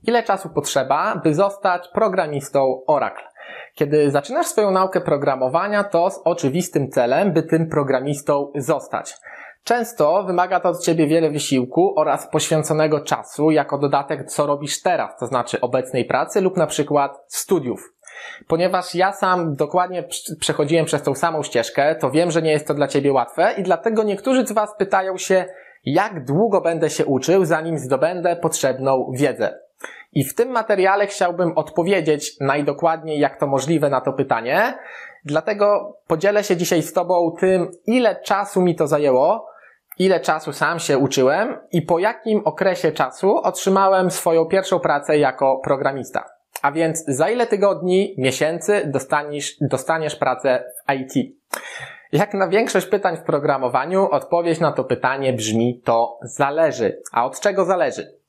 Ile czasu potrzeba, by zostać programistą Oracle? Kiedy zaczynasz swoją naukę programowania, to z oczywistym celem, by tym programistą zostać. Często wymaga to od Ciebie wiele wysiłku oraz poświęconego czasu jako dodatek, co robisz teraz, to znaczy obecnej pracy lub na przykład studiów. Ponieważ ja sam dokładnie przechodziłem przez tą samą ścieżkę, to wiem, że nie jest to dla Ciebie łatwe i dlatego niektórzy z Was pytają się, jak długo będę się uczył, zanim zdobędę potrzebną wiedzę. I w tym materiale chciałbym odpowiedzieć najdokładniej, jak to możliwe na to pytanie. Dlatego podzielę się dzisiaj z Tobą tym, ile czasu mi to zajęło, ile czasu sam się uczyłem i po jakim okresie czasu otrzymałem swoją pierwszą pracę jako programista. A więc za ile tygodni, miesięcy dostaniesz pracę w IT. Jak na większość pytań w programowaniu, odpowiedź na to pytanie brzmi: to zależy. A od czego zależy?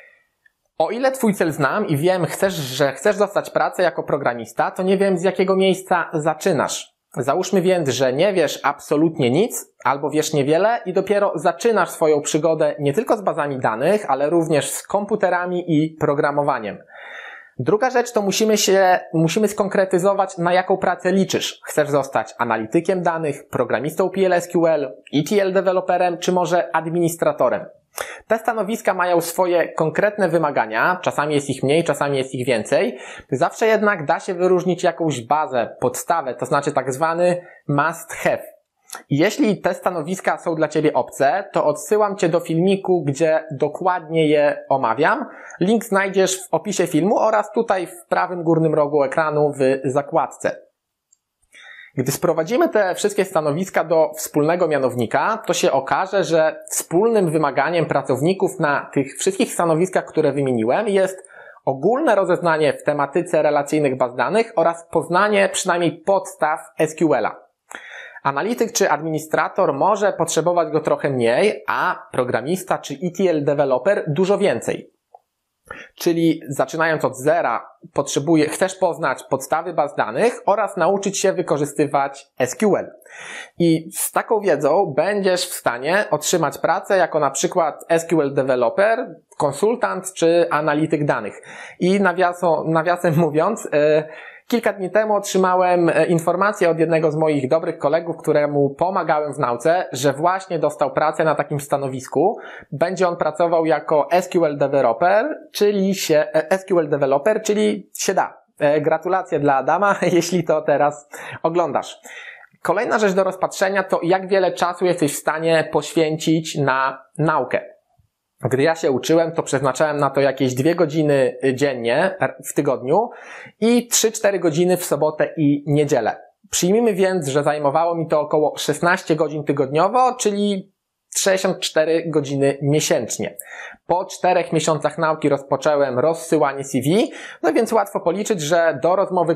O ile Twój cel znam i wiem, że chcesz dostać pracę jako programista, to nie wiem, z jakiego miejsca zaczynasz. Załóżmy więc, że nie wiesz absolutnie nic, albo wiesz niewiele i dopiero zaczynasz swoją przygodę nie tylko z bazami danych, ale również z komputerami i programowaniem. Druga rzecz to musimy skonkretyzować, na jaką pracę liczysz. Chcesz zostać analitykiem danych, programistą PLSQL, ETL deweloperem, czy może administratorem? Te stanowiska mają swoje konkretne wymagania, czasami jest ich mniej, czasami jest ich więcej. Zawsze jednak da się wyróżnić jakąś bazę, podstawę, to znaczy tak zwany must have. Jeśli te stanowiska są dla Ciebie obce, to odsyłam Cię do filmiku, gdzie dokładnie je omawiam. Link znajdziesz w opisie filmu oraz tutaj w prawym górnym rogu ekranu w zakładce. Gdy sprowadzimy te wszystkie stanowiska do wspólnego mianownika, to się okaże, że wspólnym wymaganiem pracowników na tych wszystkich stanowiskach, które wymieniłem, jest ogólne rozeznanie w tematyce relacyjnych baz danych oraz poznanie przynajmniej podstaw SQL-a. Analityk czy administrator może potrzebować go trochę mniej, a programista czy ETL developer dużo więcej. Czyli zaczynając od zera, chcesz poznać podstawy baz danych oraz nauczyć się wykorzystywać SQL. I z taką wiedzą będziesz w stanie otrzymać pracę jako na przykład SQL developer, konsultant czy analityk danych. I nawiasem mówiąc, kilka dni temu otrzymałem informację od jednego z moich dobrych kolegów, któremu pomagałem w nauce, że właśnie dostał pracę na takim stanowisku. Będzie on pracował jako SQL developer, czyli się da. Gratulacje dla Adama, jeśli to teraz oglądasz. Kolejna rzecz do rozpatrzenia to, jak wiele czasu jesteś w stanie poświęcić na naukę. Gdy ja się uczyłem, to przeznaczałem na to jakieś 2 godziny dziennie w tygodniu i 3-4 godziny w sobotę i niedzielę. Przyjmijmy więc, że zajmowało mi to około 16 godzin tygodniowo, czyli 64 godziny miesięcznie. Po 4 miesiącach nauki rozpocząłem rozsyłanie CV, no więc łatwo policzyć, że do rozmowy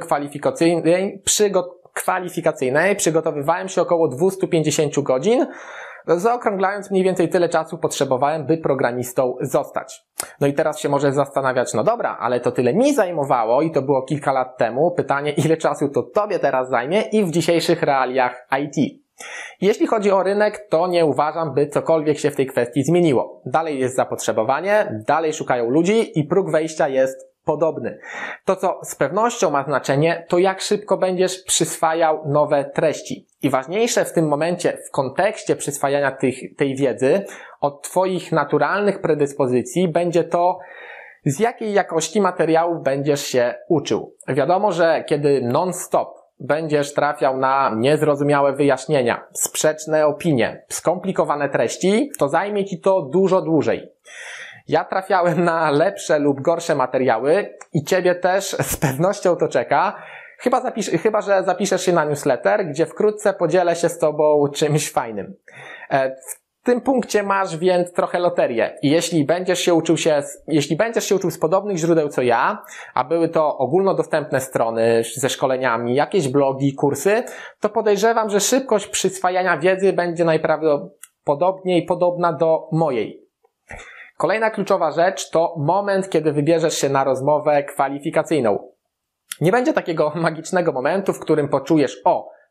kwalifikacyjnej przygotowywałem się około 250 godzin, zaokrąglając mniej więcej tyle czasu potrzebowałem, by programistą zostać. No i teraz się możesz zastanawiać, no dobra, ale to tyle mi zajmowało i to było kilka lat temu. Pytanie, ile czasu to Tobie teraz zajmie i w dzisiejszych realiach IT. Jeśli chodzi o rynek, to nie uważam, by cokolwiek się w tej kwestii zmieniło. Dalej jest zapotrzebowanie, dalej szukają ludzi i próg wejścia jest podobny. To, co z pewnością ma znaczenie, to jak szybko będziesz przyswajał nowe treści. I ważniejsze w tym momencie, w kontekście przyswajania tej wiedzy, od Twoich naturalnych predyspozycji będzie to, z jakiej jakości materiałów będziesz się uczył. Wiadomo, że kiedy non-stop będziesz trafiał na niezrozumiałe wyjaśnienia, sprzeczne opinie, skomplikowane treści, to zajmie Ci to dużo dłużej. Ja trafiałem na lepsze lub gorsze materiały i Ciebie też z pewnością to czeka. Chyba że zapiszesz się na newsletter, gdzie wkrótce podzielę się z Tobą czymś fajnym. W tym punkcie masz więc trochę loterię. I jeśli będziesz się uczył z podobnych źródeł co ja, a były to ogólnodostępne strony ze szkoleniami, jakieś blogi, kursy, to podejrzewam, że szybkość przyswajania wiedzy będzie najprawdopodobniej podobna do mojej. Kolejna kluczowa rzecz to moment, kiedy wybierzesz się na rozmowę kwalifikacyjną. Nie będzie takiego magicznego momentu, w którym poczujesz,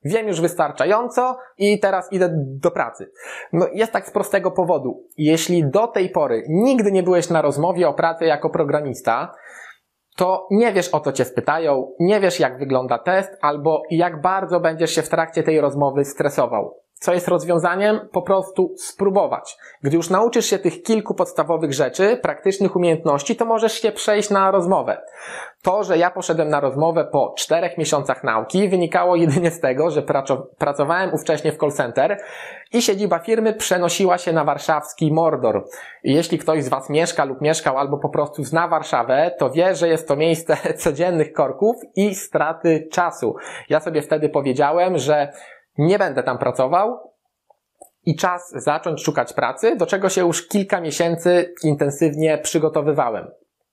Wiem już wystarczająco i teraz idę do pracy. No jest tak z prostego powodu. Jeśli do tej pory nigdy nie byłeś na rozmowie o pracy jako programista, to nie wiesz, o co cię spytają, nie wiesz, jak wygląda test, albo jak bardzo będziesz się w trakcie tej rozmowy stresował. Co jest rozwiązaniem? Po prostu spróbować. Gdy już nauczysz się tych kilku podstawowych rzeczy, praktycznych umiejętności, to możesz się przejść na rozmowę. To, że ja poszedłem na rozmowę po 4 miesiącach nauki, wynikało jedynie z tego, że pracowałem ówcześnie w call center i siedziba firmy przenosiła się na warszawski Mordor. I jeśli ktoś z Was mieszka lub mieszkał albo po prostu zna Warszawę, to wie, że jest to miejsce codziennych korków i straty czasu. Ja sobie wtedy powiedziałem, że nie będę tam pracował i czas zacząć szukać pracy, do czego się już kilka miesięcy intensywnie przygotowywałem.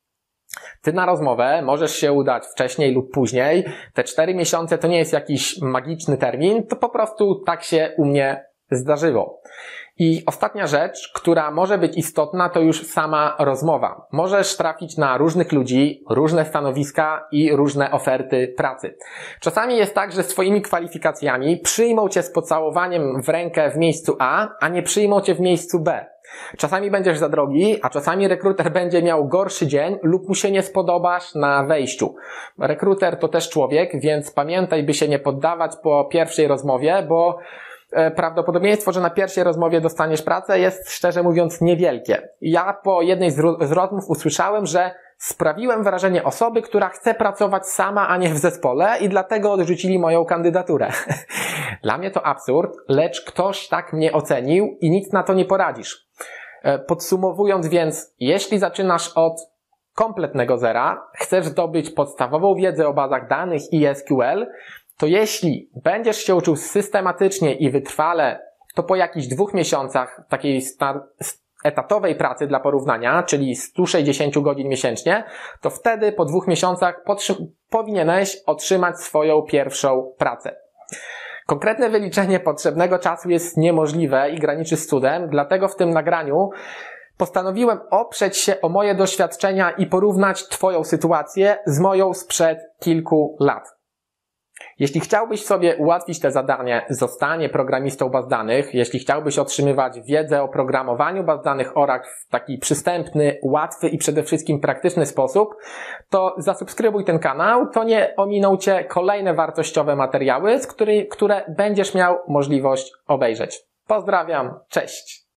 Ty na rozmowę możesz się udać wcześniej lub później. Te 4 miesiące to nie jest jakiś magiczny termin, to po prostu tak się u mnie zdarzyło. I ostatnia rzecz, która może być istotna, to już sama rozmowa. Możesz trafić na różnych ludzi, różne stanowiska i różne oferty pracy. Czasami jest tak, że swoimi kwalifikacjami przyjmą cię z pocałowaniem w rękę w miejscu A nie przyjmą cię w miejscu B. Czasami będziesz za drogi, a czasami rekruter będzie miał gorszy dzień lub mu się nie spodobasz na wejściu. Rekruter to też człowiek, więc pamiętaj, by się nie poddawać po pierwszej rozmowie, bo prawdopodobieństwo, że na pierwszej rozmowie dostaniesz pracę jest, szczerze mówiąc, niewielkie. Ja po jednej z rozmów usłyszałem, że sprawiłem wrażenie osoby, która chce pracować sama, a nie w zespole i dlatego odrzucili moją kandydaturę. Dla mnie to absurd, lecz ktoś tak mnie ocenił i nic na to nie poradzisz. Podsumowując więc, jeśli zaczynasz od kompletnego zera, chcesz zdobyć podstawową wiedzę o bazach danych i SQL, to jeśli będziesz się uczył systematycznie i wytrwale, to po jakichś 2 miesiącach takiej etatowej pracy dla porównania, czyli 160 godzin miesięcznie, to wtedy po 2 miesiącach powinieneś otrzymać swoją pierwszą pracę. Konkretne wyliczenie potrzebnego czasu jest niemożliwe i graniczy z cudem, dlatego w tym nagraniu postanowiłem oprzeć się o moje doświadczenia i porównać Twoją sytuację z moją sprzed kilku lat. Jeśli chciałbyś sobie ułatwić te zadanie, zostanie programistą baz danych, jeśli chciałbyś otrzymywać wiedzę o programowaniu baz danych Oracle w taki przystępny, łatwy i przede wszystkim praktyczny sposób, to zasubskrybuj ten kanał, to nie ominą Cię kolejne wartościowe materiały, które będziesz miał możliwość obejrzeć. Pozdrawiam, cześć!